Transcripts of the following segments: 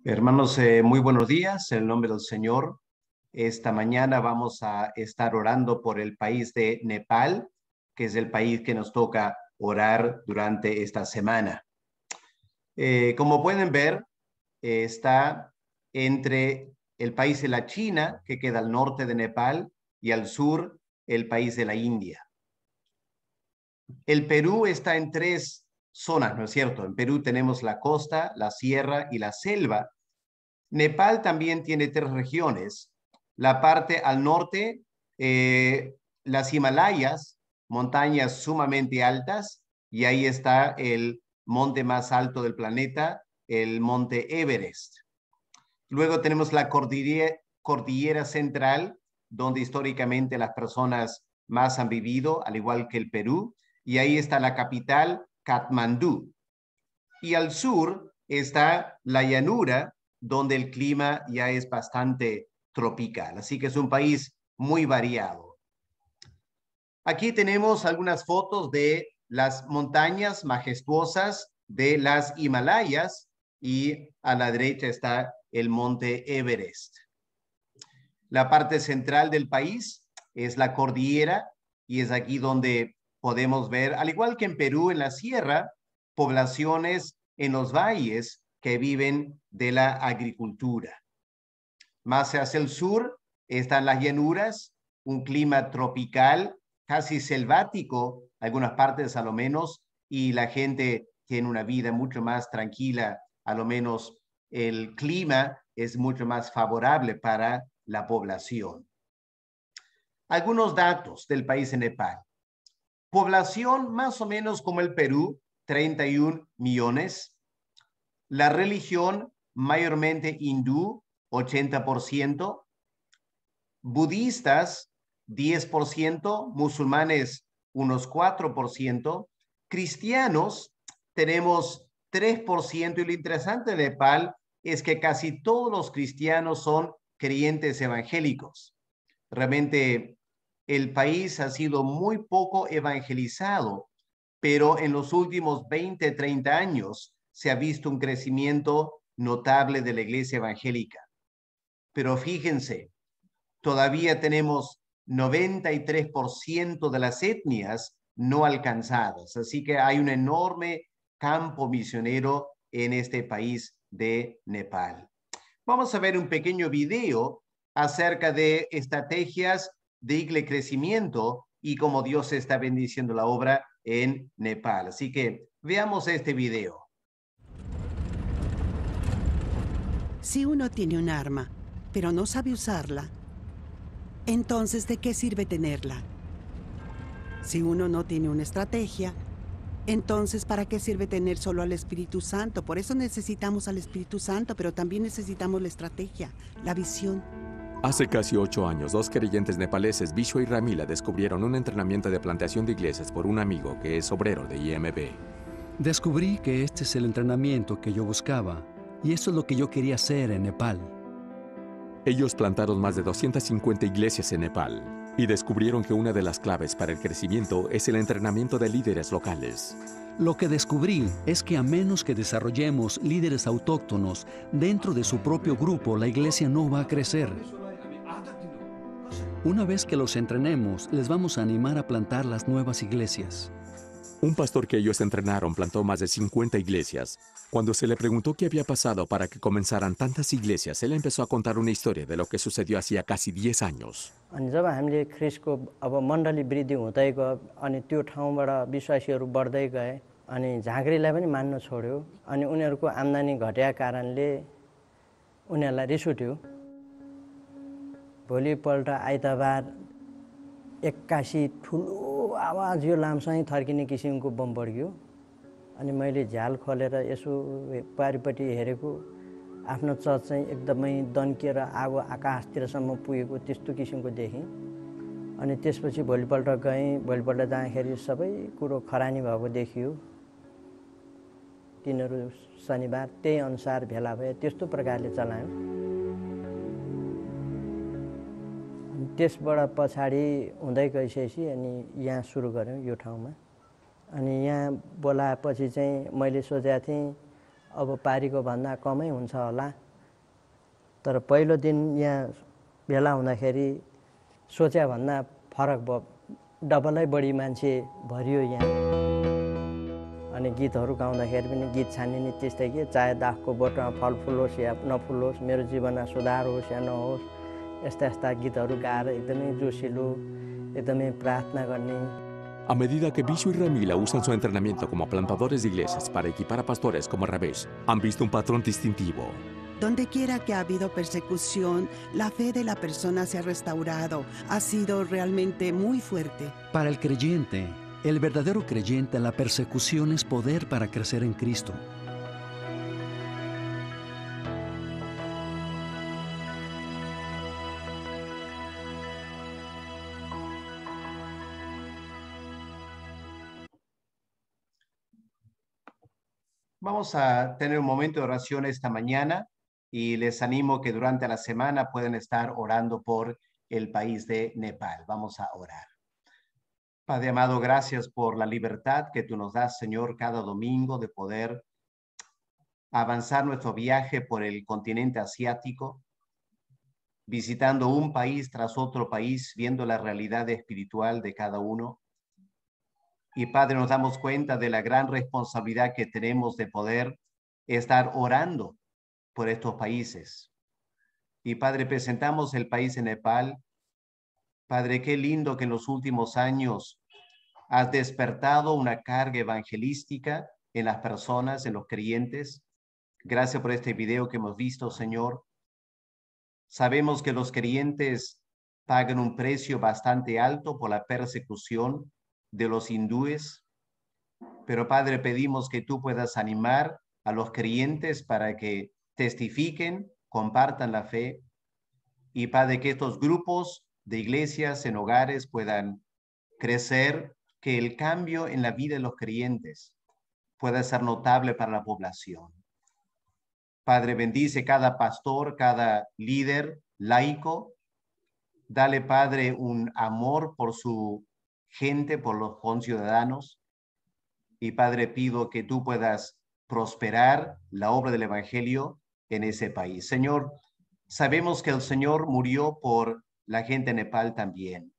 Hermanos, muy buenos días, en el nombre del Señor. Esta mañana vamos a estar orando por el país de Nepal, que es el país que nos toca orar durante esta semana. Como pueden ver, está entre el país de la China, que queda al norte de Nepal, y al sur, el país de la India. El Perú está en tres zonas, ¿no es cierto? En Perú tenemos la costa, la sierra y la selva. Nepal también tiene tres regiones. La parte al norte, las Himalayas, montañas sumamente altas, y ahí está el monte más alto del planeta, el monte Everest. Luego tenemos la cordillera central, donde históricamente las personas más han vivido, al igual que el Perú, y ahí está la capital, Katmandú. Y al sur está la llanura, donde el clima ya es bastante tropical. Así que es un país muy variado. Aquí tenemos algunas fotos de las montañas majestuosas de las Himalayas y a la derecha está el monte Everest. La parte central del país es la cordillera y es aquí donde podemos ver, al igual que en Perú, en la sierra, poblaciones en los valles que viven de la agricultura. Más hacia el sur están las llanuras, un clima tropical, casi selvático, algunas partes a lo menos, y la gente tiene una vida mucho más tranquila, a lo menos el clima es mucho más favorable para la población. Algunos datos del país de Nepal. Población más o menos como el Perú, 31 millones. La religión mayormente hindú, 80%. Budistas, 10%. Musulmanes, unos 4%. Cristianos, tenemos 3%. Y lo interesante de Nepal es que casi todos los cristianos son creyentes evangélicos. Realmente el país ha sido muy poco evangelizado, pero en los últimos 20, 30 años se ha visto un crecimiento notable de la iglesia evangélica. Pero fíjense, todavía tenemos 93% de las etnias no alcanzadas, así que hay un enorme campo misionero en este país de Nepal. Vamos a ver un pequeño video acerca de estrategias de crecimiento y cómo Dios está bendiciendo la obra en Nepal. Así que veamos este video. Si uno tiene un arma, pero no sabe usarla, entonces ¿de qué sirve tenerla? Si uno no tiene una estrategia, entonces ¿para qué sirve tener solo al Espíritu Santo? Por eso necesitamos al Espíritu Santo, pero también necesitamos la estrategia, la visión. Hace casi 8 años, dos creyentes nepaleses, Vishwa y Ramila, descubrieron un entrenamiento de plantación de iglesias por un amigo que es obrero de IMB. Descubrí que este es el entrenamiento que yo buscaba, y eso es lo que yo quería hacer en Nepal. Ellos plantaron más de 250 iglesias en Nepal y descubrieron que una de las claves para el crecimiento es el entrenamiento de líderes locales. Lo que descubrí es que a menos que desarrollemos líderes autóctonos dentro de su propio grupo, la iglesia no va a crecer. Una vez que los entrenemos, les vamos a animar a plantar las nuevas iglesias. Un pastor que ellos entrenaron plantó más de 50 iglesias. Cuando se le preguntó qué había pasado para que comenzaran tantas iglesias, él empezó a contar una historia de lo que sucedió hacía casi 10 años. जब हामीले ख्रिस्टको अब मण्डली वृद्धि हुँदै गयो अनि त्यो ठाउँबाट विश्वासीहरू बढ्दै गए अनि झाँक्रीलाई पनि मान्न छोड्यो अनि उनीहरूको आम्दानी घटेका कारणले उनीहरूलाई रिस उठ्यो भोलिपल्ट आइतबार 81 ठुलो आवाज यो लामसँगै थर्किने किसिमको बम पड्क्यो अनि मैले झ्याल खोलेर यसो पारिपट्टि हेरेको आफ्नो चर्च चाहिँ एकदमै दन्किएर आगो आकाशतिरसम्म पुगेको त्यस्तो किसिमको देखेँ अनि त्यसपछि भोलिपल्ट गएँ भोलिपल्ट जाँदाखेरि सबै कुरो खरानी भएको देखियो तिनीहरू शनिबार त्यही अनुसार भेला भए त्यस्तो प्रकारले चलायो त्यसबाट पछाडि हुँदै गइसकेपछि अनि यहाँ सुरु गऱ्यौँ यो ठाउँमा अनि यहाँ बोलाएपछि चाहिँ मैले सोचेको थिएँ अब पारीको भन्दा कमै हुन्छ होला तर पहिलो दिन यहाँ भेला हुँदाखेरि सोचे भन्दा फरक भयो, डबलै बढी मान्छे भरियो यहाँ। अनि गीतहरू गाउँदाखेरि पनि गीत छानिने त्यस्तै के, चाहे दाखको बोटमा फल फुलोस् या नफुलोस्, मेरो जीवनमा सुधार होस् या नहोस्, यस्ता यस्ता गीतहरू गाएर एकदमै जोसिलो, एकदमै प्रार्थना गर्ने। A medida que Bishu y Ramila usan su entrenamiento como plantadores de iglesias para equipar a pastores como Rabesh, han visto un patrón distintivo. Donde quiera que ha habido persecución, la fe de la persona se ha restaurado, ha sido realmente muy fuerte. Para el creyente, el verdadero creyente, la persecución es poder para crecer en Cristo. Vamos a tener un momento de oración esta mañana y les animo que durante la semana pueden estar orando por el país de Nepal. Vamos a orar. Padre amado, gracias por la libertad que tú nos das, Señor, cada domingo de poder avanzar nuestro viaje por el continente asiático, visitando un país tras otro país, viendo la realidad espiritual de cada uno. Y Padre, nos damos cuenta de la gran responsabilidad que tenemos de poder estar orando por estos países. Y Padre, presentamos el país de Nepal. Padre, qué lindo que en los últimos años has despertado una carga evangelística en las personas, en los creyentes. Gracias por este video que hemos visto, Señor. Sabemos que los creyentes pagan un precio bastante alto por la persecución de los hindúes, pero Padre, pedimos que tú puedas animar a los creyentes para que testifiquen, compartan la fe, y Padre, que estos grupos de iglesias en hogares puedan crecer, que el cambio en la vida de los creyentes pueda ser notable para la población. Padre, bendice cada pastor, cada líder laico. Dale, Padre, un amor por su gente, por los conciudadanos. Y Padre, pido que tú puedas prosperar la obra del Evangelio en ese país. Señor, sabemos que el Señor murió por la gente de Nepal también.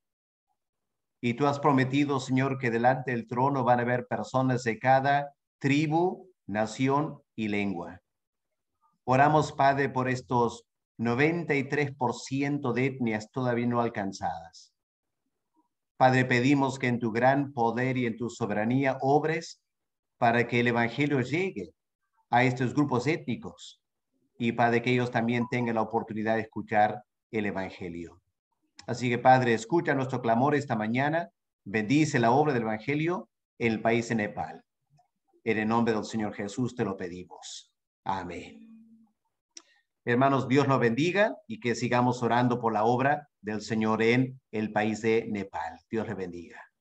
Y tú has prometido, Señor, que delante del trono van a haber personas de cada tribu, nación y lengua. Oramos, Padre, por estos 93% de etnias todavía no alcanzadas. Padre, pedimos que en tu gran poder y en tu soberanía obres para que el Evangelio llegue a estos grupos étnicos y Padre, que ellos también tengan la oportunidad de escuchar el Evangelio. Así que, Padre, escucha nuestro clamor esta mañana, bendice la obra del Evangelio en el país de Nepal. En el nombre del Señor Jesús te lo pedimos. Amén. Hermanos, Dios nos bendiga y que sigamos orando por la obra del Señor en el país de Nepal. Dios les bendiga.